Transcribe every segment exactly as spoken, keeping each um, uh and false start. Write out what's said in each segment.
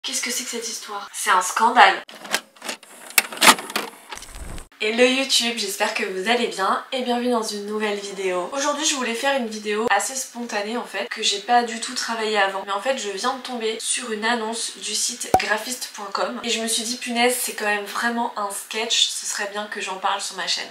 Qu'est-ce que c'est que cette histoire? C'est un scandale. Hello YouTube, j'espère que vous allez bien et bienvenue dans une nouvelle vidéo. Aujourd'hui je voulais faire une vidéo assez spontanée en fait, que j'ai pas du tout travaillé avant. Mais en fait je viens de tomber sur une annonce du site graphiste point com et je me suis dit punaise c'est quand même vraiment un sketch, ce serait bien que j'en parle sur ma chaîne.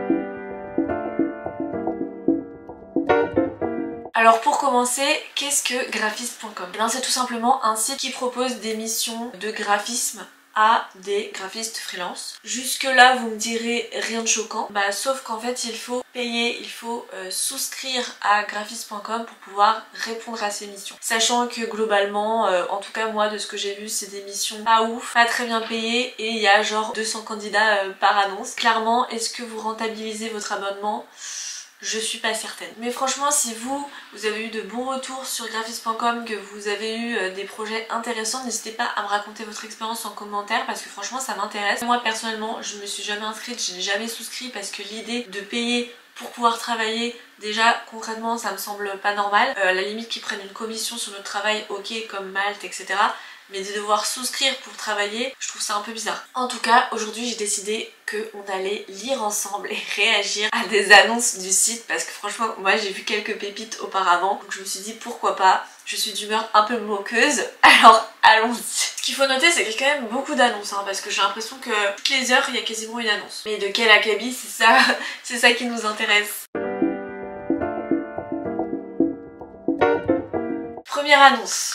Alors pour commencer, qu'est-ce que graphiste point com? Eh bien c'est tout simplement un site qui propose des missions de graphisme à des graphistes freelance. Jusque là vous me direz rien de choquant, bah sauf qu'en fait il faut payer, il faut euh, souscrire à graphiste point com pour pouvoir répondre à ces missions. Sachant que globalement, euh, en tout cas moi de ce que j'ai vu, c'est des missions pas ouf, pas très bien payées et il y a genre deux cents candidats euh, par annonce. Clairement, est-ce que vous rentabilisez votre abonnement ? Je suis pas certaine. Mais franchement, si vous, vous avez eu de bons retours sur graphiste point com, que vous avez eu euh, des projets intéressants, n'hésitez pas à me raconter votre expérience en commentaire parce que franchement ça m'intéresse. Moi personnellement, je me suis jamais inscrite, je n'ai jamais souscrit parce que l'idée de payer pour pouvoir travailler, déjà concrètement ça me semble pas normal. Euh, à la limite qu'ils prennent une commission sur notre travail, ok, comme Malte, et cetera. Mais de devoir souscrire pour travailler, je trouve ça un peu bizarre. En tout cas, aujourd'hui j'ai décidé qu'on allait lire ensemble et réagir à des annonces du site parce que franchement, moi j'ai vu quelques pépites auparavant, donc je me suis dit pourquoi pas. Je suis d'humeur un peu moqueuse, alors allons-y. Ce qu'il faut noter, c'est qu'il y a quand même beaucoup d'annonces, hein, parce que j'ai l'impression que toutes les heures, il y a quasiment une annonce. Mais de quel acabit, c'est ça, c'est ça qui nous intéresse. Première annonce.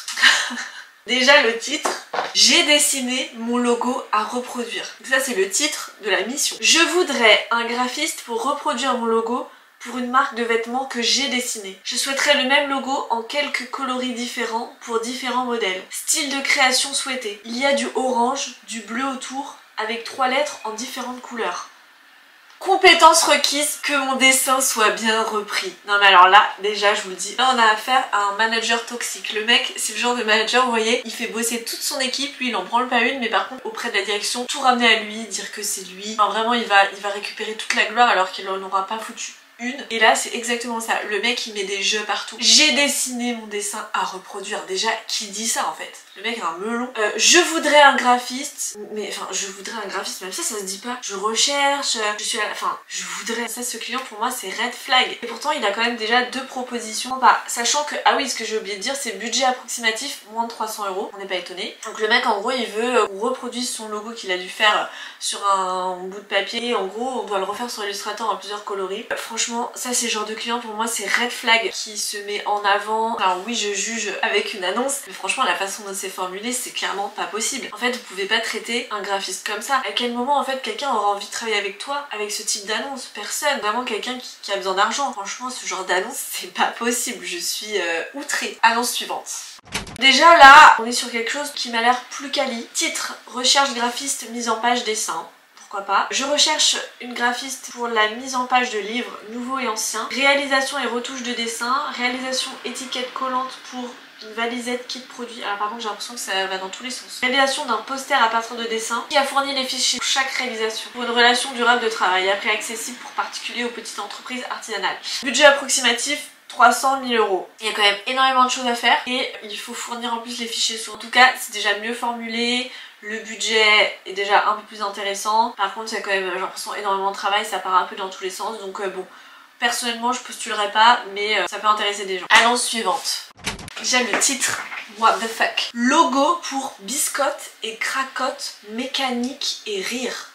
Déjà le titre, j'ai dessiné mon logo à reproduire. Donc ça c'est le titre de la mission. Je voudrais un graphiste pour reproduire mon logo pour une marque de vêtements que j'ai dessiné. Je souhaiterais le même logo en quelques coloris différents pour différents modèles. Style de création souhaité. Il y a du orange, du bleu autour, avec trois lettres en différentes couleurs. Compétences requises, que mon dessin soit bien repris. Non mais alors là, déjà je vous le dis, là on a affaire à un manager toxique. Le mec, c'est le genre de manager, vous voyez, il fait bosser toute son équipe, lui il en branle pas une, mais par contre auprès de la direction, tout ramener à lui, dire que c'est lui. Enfin vraiment il va, il va récupérer toute la gloire alors qu'il en aura pas foutu une. Et là c'est exactement ça, le mec il met des jeux partout. J'ai dessiné mon dessin à reproduire. Déjà, qui dit ça en fait? Le mec a un melon. Euh, je voudrais un graphiste, mais enfin je voudrais un graphiste, même ça ça se dit pas. Je recherche, je suis à la... Enfin, je voudrais... Ça, ce client pour moi c'est red flag. Et pourtant il a quand même déjà deux propositions. Bah, sachant que, ah oui, ce que j'ai oublié de dire, c'est budget approximatif, moins de trois cents euros. On n'est pas étonné. Donc le mec en gros il veut qu'on reproduise son logo qu'il a dû faire sur un bout de papier. En gros on doit le refaire sur Illustrator en plusieurs coloris. Euh, franchement ça c'est le genre de client pour moi c'est red flag qui se met en avant. Alors oui je juge avec une annonce, mais franchement la façon dont c'est formulé c'est clairement pas possible. En fait vous pouvez pas traiter un graphiste comme ça. À quel moment en fait quelqu'un aura envie de travailler avec toi avec ce type d'annonce? Personne. Vraiment quelqu'un qui, qui a besoin d'argent. Franchement ce genre d'annonce c'est pas possible. Je suis euh, outrée. Annonce suivante. Déjà là on est sur quelque chose qui m'a l'air plus quali. Titre: recherche graphiste, mise en page dessin. Pourquoi pas. Je recherche une graphiste pour la mise en page de livres nouveaux et anciens. Réalisation et retouche de dessin. Réalisation étiquette collante pour une valisette kit produit. Alors par contre j'ai l'impression que ça va dans tous les sens. Réalisation d'un poster à partir de dessins. Qui a fourni les fichiers pour chaque réalisation. Pour une relation durable de travail. Après accessible pour particuliers ou petites entreprises artisanales. Budget approximatif trois cent mille euros. Il y a quand même énormément de choses à faire et il faut fournir en plus les fichiers sources. En tout cas c'est déjà mieux formulé. Le budget est déjà un peu plus intéressant. Par contre c'est quand même, j'ai l'impression, énormément de travail. Ça part un peu dans tous les sens. Donc euh, bon, personnellement je postulerai pas, mais euh, ça peut intéresser des gens. Annonce suivante. Déjà le titre, what the fuck. Logo pour biscotte et cracotte, mécanique et rire.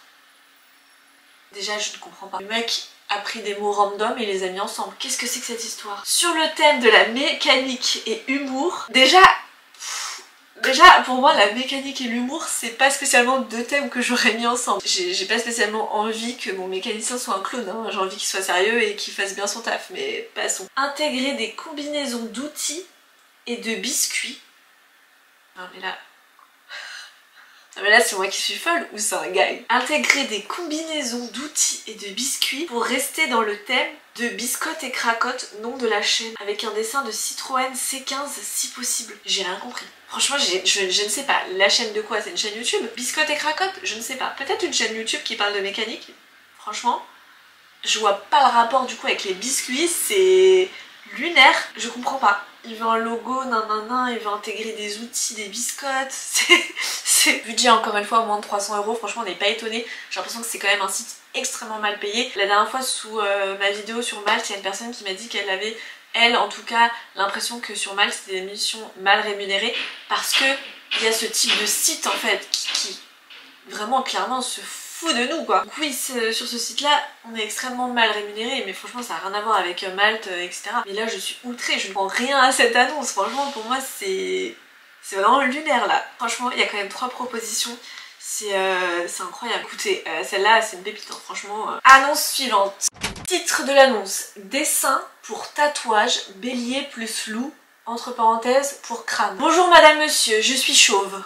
Déjà je ne comprends pas. Le mec a pris des mots random et les a mis ensemble. Qu'est-ce que c'est que cette histoire? Sur le thème de la mécanique et humour, déjà... Déjà pour moi la mécanique et l'humour c'est pas spécialement deux thèmes que j'aurais mis ensemble. J'ai pas spécialement envie que mon mécanicien soit un clown, hein. J'ai envie qu'il soit sérieux et qu'il fasse bien son taf, mais passons. Intégrer des combinaisons d'outils et de biscuits. Non mais là... Non mais là c'est moi qui suis folle ou c'est un gag? Intégrer des combinaisons d'outils et de biscuits pour rester dans le thème de biscotte et cracotte, nom de la chaîne, avec un dessin de Citroën C quinze si possible. J'ai rien compris. Franchement je, je ne sais pas, la chaîne de quoi? C'est une chaîne YouTube? Biscotte et cracotte? Je ne sais pas. Peut-être une chaîne YouTube qui parle de mécanique? Franchement, je vois pas le rapport du coup avec les biscuits, c'est... lunaire, je comprends pas. Il veut un logo, nanana, il veut intégrer des outils, des biscottes, c'est budget encore une fois moins de trois cents euros, franchement on n'est pas étonné, j'ai l'impression que c'est quand même un site extrêmement mal payé. La dernière fois sous euh, ma vidéo sur Malte, il y a une personne qui m'a dit qu'elle avait, elle en tout cas, l'impression que sur Malte c'était des missions mal rémunérées parce que il y a ce type de site en fait qui, qui vraiment clairement se fout de nous quoi. Donc oui, sur ce site là on est extrêmement mal rémunéré, mais franchement ça n'a rien à voir avec Malte, euh, et cetera. Mais là je suis outrée, je ne prends rien à cette annonce, franchement pour moi c'est c'est vraiment lunaire là. Franchement il y a quand même trois propositions, c'est euh, incroyable. Écoutez, euh, celle-là c'est une pépite hein, franchement. Euh. Annonce suivante. Titre de l'annonce: dessin pour tatouage, bélier plus loup, entre parenthèses pour crâne. Bonjour madame monsieur, je suis chauve.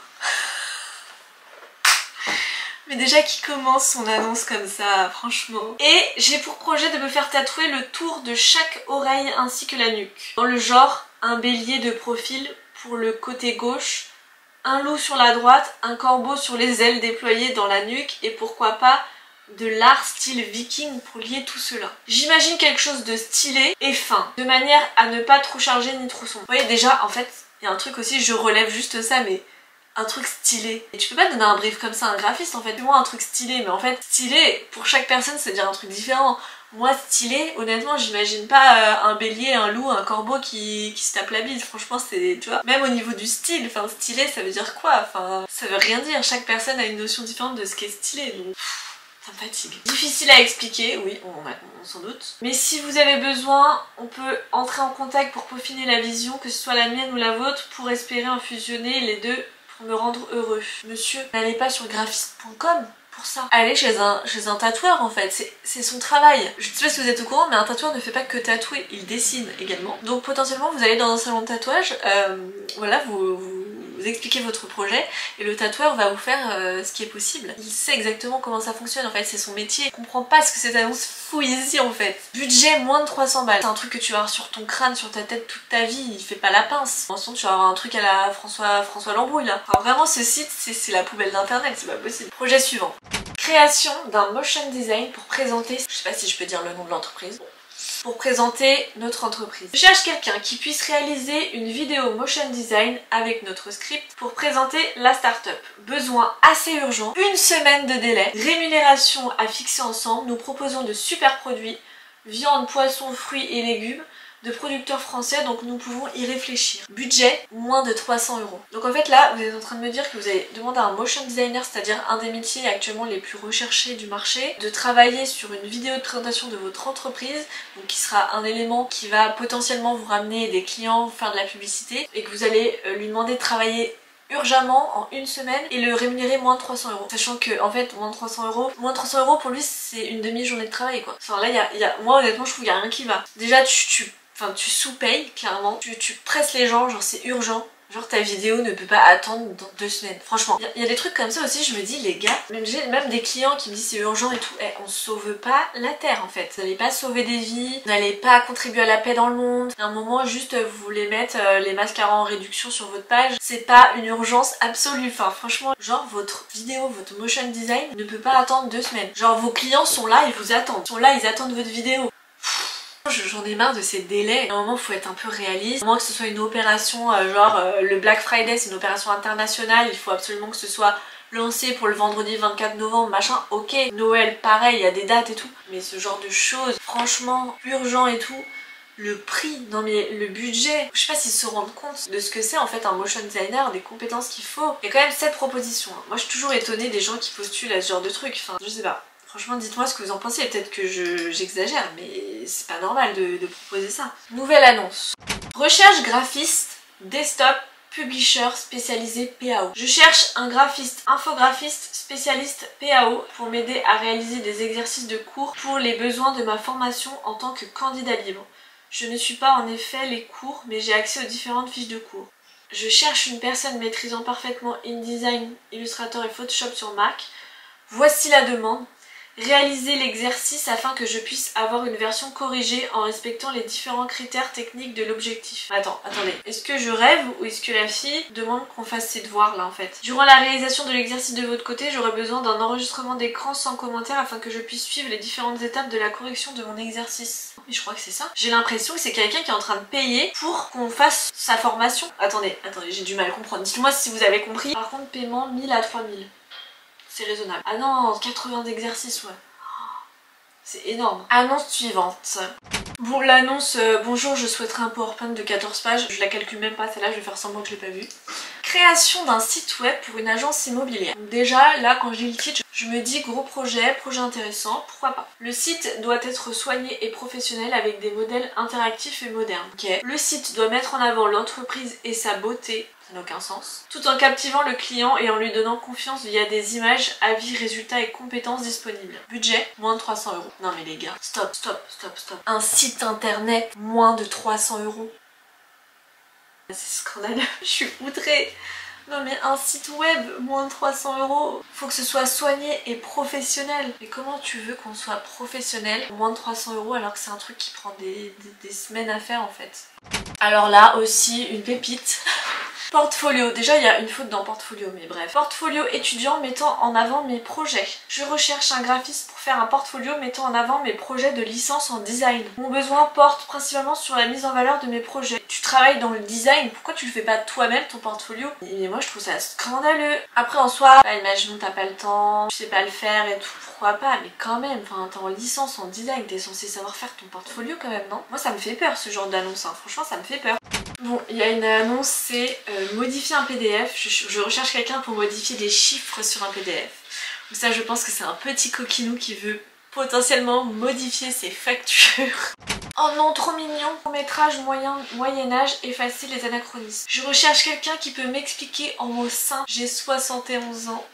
Mais déjà qui commence son annonce comme ça, franchement. Et j'ai pour projet de me faire tatouer le tour de chaque oreille ainsi que la nuque. Dans le genre, un bélier de profil pour le côté gauche, un loup sur la droite, un corbeau sur les ailes déployées dans la nuque et pourquoi pas de l'art style viking pour lier tout cela. J'imagine quelque chose de stylé et fin, de manière à ne pas trop charger ni trop sombre. Vous voyez déjà, en fait, il y a un truc aussi, je relève juste ça, mais un truc stylé. Et tu peux pas donner un brief comme ça à un graphiste en fait. Moi un truc stylé, mais en fait stylé pour chaque personne c'est dire un truc différent. Moi stylé, honnêtement j'imagine pas euh, un bélier, un loup, un corbeau qui, qui se tape la bise. Franchement c'est, tu vois, même au niveau du style, enfin stylé ça veut dire quoi? Enfin ça veut rien dire, chaque personne a une notion différente de ce qu'est stylé donc... Ça me fatigue. Difficile à expliquer, oui, on, on, on s'en doute. Mais si vous avez besoin, on peut entrer en contact pour peaufiner la vision, que ce soit la mienne ou la vôtre, pour espérer en fusionner les deux pour me rendre heureux. Monsieur, n'allez pas sur graphiste point com pour ça. Allez chez un, chez un tatoueur en fait, c'est son travail. Je sais pas si vous êtes au courant, mais un tatoueur ne fait pas que tatouer, il dessine également. Donc potentiellement vous allez dans un salon de tatouage, euh, voilà, vous, vous, vous expliquez votre projet et le tatoueur va vous faire euh, ce qui est possible. Il sait exactement comment ça fonctionne en fait, c'est son métier. Il comprend pas ce que cette annonce fout ici en fait. Budget moins de trois cents balles. C'est un truc que tu vas avoir sur ton crâne, sur ta tête toute ta vie, il fait pas la pince. En tu vas avoir un truc à la François, François Lambrouille là. Enfin, vraiment ce site c'est la poubelle d'internet, c'est pas possible. Projet suivant. Création d'un motion design pour présenter, je sais pas si je peux dire le nom de l'entreprise, pour présenter notre entreprise. Je cherche quelqu'un qui puisse réaliser une vidéo motion design avec notre script pour présenter la start-up. Besoin assez urgent, une semaine de délai, rémunération à fixer ensemble, nous proposons de super produits, viande, poisson, fruits et légumes, de producteurs français, donc nous pouvons y réfléchir. Budget, moins de trois cents euros. Donc en fait là, vous êtes en train de me dire que vous allez demander à un motion designer, c'est-à-dire un des métiers actuellement les plus recherchés du marché, de travailler sur une vidéo de présentation de votre entreprise, donc qui sera un élément qui va potentiellement vous ramener des clients, faire de la publicité, et que vous allez lui demander de travailler urgemment en une semaine et le rémunérer moins de trois cents euros. Sachant que en fait moins de trois cents euros, moins de trois cents euros pour lui c'est une demi-journée de travail quoi. Enfin là y a, y a, moi honnêtement je trouve qu'il n'y a rien qui va. Déjà tu, tu Enfin, tu sous-payes, clairement. Tu, tu presses les gens, genre c'est urgent. Genre ta vidéo ne peut pas attendre dans deux semaines. Franchement, il y, y a des trucs comme ça aussi, je me dis, les gars, même j'ai même des clients qui me disent c'est urgent et tout. Eh, on sauve pas la terre en fait. Vous n'allez pas sauver des vies, vous n'allez pas contribuer à la paix dans le monde. À un moment, juste vous voulez mettre euh, les mascaras en réduction sur votre page. C'est pas une urgence absolue. Enfin, franchement, genre votre vidéo, votre motion design ne peut pas attendre deux semaines. Genre vos clients sont là, ils vous attendent. Ils sont là, ils attendent votre vidéo. J'en ai marre de ces délais. À un moment, faut être un peu réaliste. À moins que ce soit une opération, euh, genre euh, le Black Friday, c'est une opération internationale. Il faut absolument que ce soit lancé pour le vendredi vingt-quatre novembre, machin. Ok, Noël, pareil, il y a des dates et tout. Mais ce genre de choses, franchement, urgent et tout. Le prix, non mais le budget, je sais pas s'ils se rendent compte de ce que c'est en fait un motion designer, des compétences qu'il faut. Il y a quand même cette proposition. Hein. Moi, je suis toujours étonnée des gens qui postulent à ce genre de trucs. Enfin, je sais pas. Franchement, dites-moi ce que vous en pensez, peut-être que j'exagère, mais c'est pas normal de, de proposer ça. Nouvelle annonce. Recherche graphiste, desktop, publisher spécialisé P A O. Je cherche un graphiste, infographiste, spécialiste P A O pour m'aider à réaliser des exercices de cours pour les besoins de ma formation en tant que candidat libre. Je ne suis pas en effet les cours, mais j'ai accès aux différentes fiches de cours. Je cherche une personne maîtrisant parfaitement InDesign, Illustrator et Photoshop sur Mac. Voici la demande. Réaliser l'exercice afin que je puisse avoir une version corrigée en respectant les différents critères techniques de l'objectif. Attends, attendez. Est-ce que je rêve ou est-ce que la fille demande qu'on fasse ses devoirs là en fait? Durant la réalisation de l'exercice de votre côté, j'aurai besoin d'un enregistrement d'écran sans commentaire afin que je puisse suivre les différentes étapes de la correction de mon exercice. Mais je crois que c'est ça. J'ai l'impression que c'est quelqu'un qui est en train de payer pour qu'on fasse sa formation. Attendez, attendez, j'ai du mal à comprendre. Dites-moi si vous avez compris. Par contre, paiement mille à trois mille. C'est raisonnable. Ah non, quatre-vingts exercices, ouais. C'est énorme. Annonce suivante. Bon, l'annonce, euh, bonjour, je souhaiterais un PowerPoint de quatorze pages. Je la calcule même pas, celle-là, je vais faire semblant que je l'ai pas vue. Création d'un site web pour une agence immobilière. Donc déjà, là, quand je lis le titre, je me dis gros projet, projet intéressant, pourquoi pas. Le site doit être soigné et professionnel avec des modèles interactifs et modernes. Ok. Le site doit mettre en avant l'entreprise et sa beauté. Ça n'a aucun sens. Tout en captivant le client et en lui donnant confiance via des images, avis, résultats et compétences disponibles. Budget, moins de trois cents euros. Non mais les gars, stop, stop, stop, stop. Un site internet, moins de trois cents euros. C'est scandaleux, je suis outrée. Non mais un site web, moins de trois cents euros. Faut que ce soit soigné et professionnel. Mais comment tu veux qu'on soit professionnel moins de trois cents euros alors que c'est un truc qui prend des, des, des semaines à faire en fait. Alors là aussi, une pépite. Portfolio, déjà il y a une faute dans portfolio mais bref. Portfolio étudiant mettant en avant mes projets. Je recherche un graphiste pour faire un portfolio mettant en avant mes projets de licence en design. Mon besoin porte principalement sur la mise en valeur de mes projets. Tu travailles dans le design, pourquoi tu le fais pas toi-même ton portfolio? Et moi je trouve ça scandaleux. Après en soi, bah, imaginons t'as pas le temps, tu sais pas le faire et tout, pourquoi pas, mais quand même, enfin t'es en licence en design, t'es censé savoir faire ton portfolio quand même, non? Moi ça me fait peur ce genre d'annonce, hein. Franchement ça me fait peur. Bon, il y a une annonce, c'est euh, modifier un P D F. Je, je recherche quelqu'un pour modifier des chiffres sur un P D F. Donc ça, je pense que c'est un petit coquinou qui veut potentiellement modifier ses factures. Oh non, trop mignon. Métrage moyen, moyen-âge, effacer les anachronismes. Je recherche quelqu'un qui peut m'expliquer en mots simples. J'ai soixante et onze ans.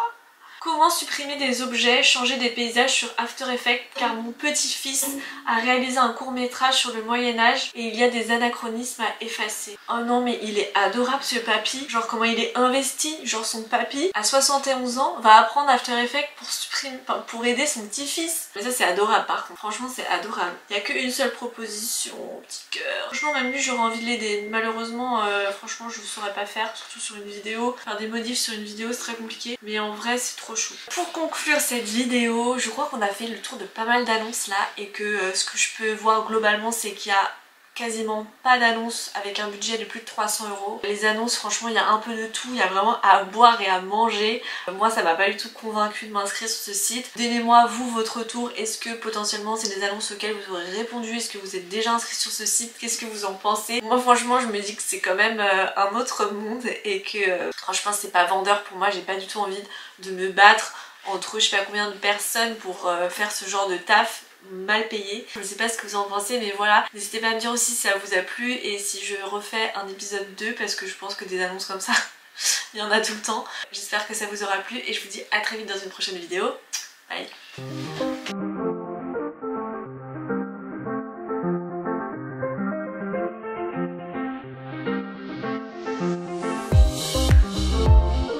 Comment supprimer des objets, changer des paysages sur After Effects car mon petit-fils a réalisé un court métrage sur le Moyen-Âge et il y a des anachronismes à effacer. Oh non mais il est adorable ce papy, genre comment il est investi, genre son papy à soixante et onze ans va apprendre After Effects pour supprimer, pour aider son petit-fils. Mais ça c'est adorable par contre, franchement c'est adorable. Il n'y a qu'une seule proposition, petit cœur. Franchement même lui j'aurais envie de l'aider, malheureusement euh, franchement je ne saurais pas faire, surtout sur une vidéo. Faire des modifs sur une vidéo c'est très compliqué, mais en vrai c'est trop chou. Pour conclure cette vidéo, je crois qu'on a fait le tour de pas mal d'annonces là et que euh, ce que je peux voir globalement c'est qu'il y a quasiment pas d'annonces avec un budget de plus de trois cents euros. Les annonces franchement il y a un peu de tout, il y a vraiment à boire et à manger. Euh, moi ça m'a pas du tout convaincu de m'inscrire sur ce site. Donnez-moi vous votre retour, est-ce que potentiellement c'est des annonces auxquelles vous aurez répondu, est-ce que vous êtes déjà inscrit sur ce site, qu'est-ce que vous en pensez? Moi franchement je me dis que c'est quand même euh, un autre monde et que euh, franchement c'est pas vendeur pour moi, j'ai pas du tout envie de me battre entre je sais pas combien de personnes pour euh, faire ce genre de taf mal payé. Je ne sais pas ce que vous en pensez mais voilà, n'hésitez pas à me dire aussi si ça vous a plu et si je refais un épisode deux parce que je pense que des annonces comme ça il y en a tout le temps. J'espère que ça vous aura plu et je vous dis à très vite dans une prochaine vidéo. Bye.